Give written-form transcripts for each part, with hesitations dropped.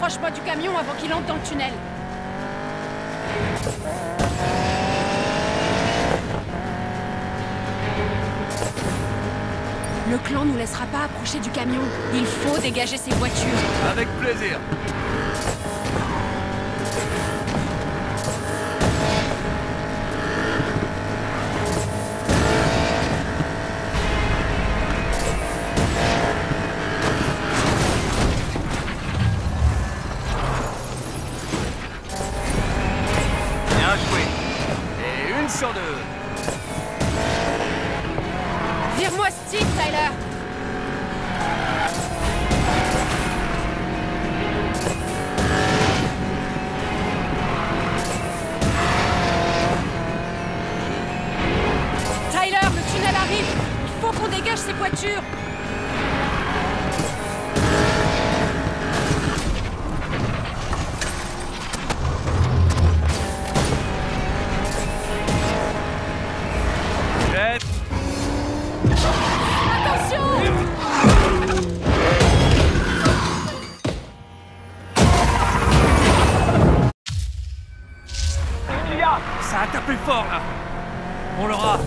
Rapproche-moi du camion avant qu'il entre dans le tunnel. Le clan nous laissera pas approcher du camion. Il faut dégager ces voitures. Avec plaisir. Sur deux. Vire-moi ce type, Tyler. Tyler, le tunnel arrive. Il faut qu'on dégage ces voitures. Ça a tapé fort, là. On l'aura.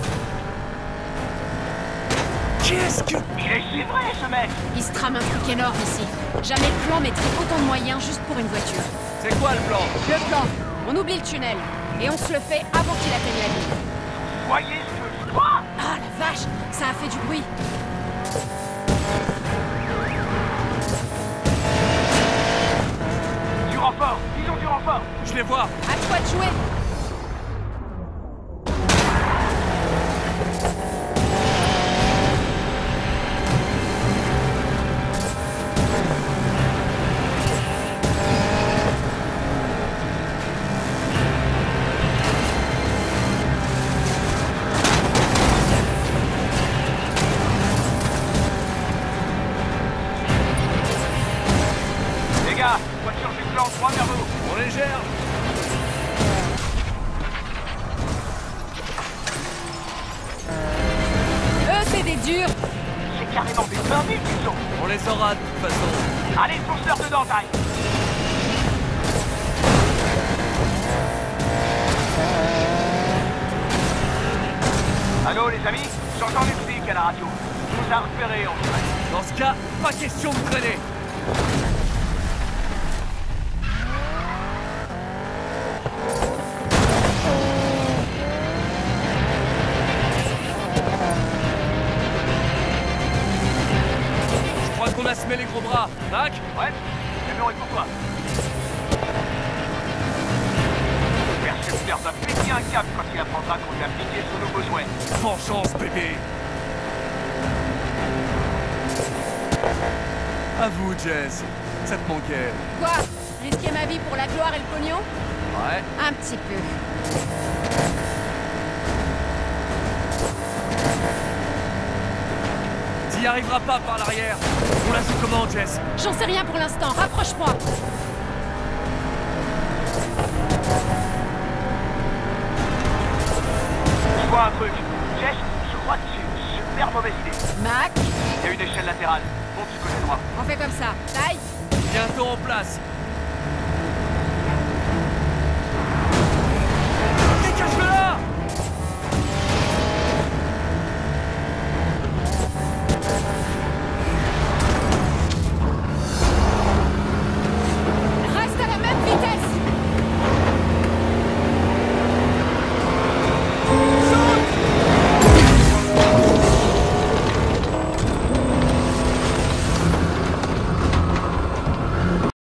Qu'est-ce que... Il est givré, ce mec. Il se trame un truc énorme ici. Jamais le clan mettrait autant de moyens juste pour une voiture. C'est quoi le plan? Le plan, on oublie le tunnel. Et on se le fait avant qu'il atteigne la ville. Voyez ce que je vois. Ah la vache, ça a fait du bruit. Du renfort, ils ont du renfort. Je les vois. À toi de jouer. Voiture du clan, droit vers vous. On les gère. Eux, c'est des durs. C'est carrément des 20 000 qu'ils sont. On les aura de toute façon. Allez, fonce-leur dedans, Ty. Allô, les amis? J'entends les flics à la radio. On nous a repérés, on dirait. Dans ce cas, pas question de traîner. Je crois qu'on a semé les gros bras. Mac? Ouais? Camion, et pourquoi? Le percepteur va péter un câble quand il apprendra qu'on lui a piqué sous nos besoins. Vengeance, bébé. À vous, Jess. Ça te manquait. Quoi? Risquer ma vie pour la gloire et le pognon? Ouais. Un petit peu. T'y arriveras pas par l'arrière. On la joue comment, Jess? J'en sais rien pour l'instant, rapproche-moi. Je vois un truc. Jess, je crois que c'est une super mauvaise idée. Mac, Il y a une échelle latérale. Monte du côté droit. on fait comme ça. Taille. Bientôt en place.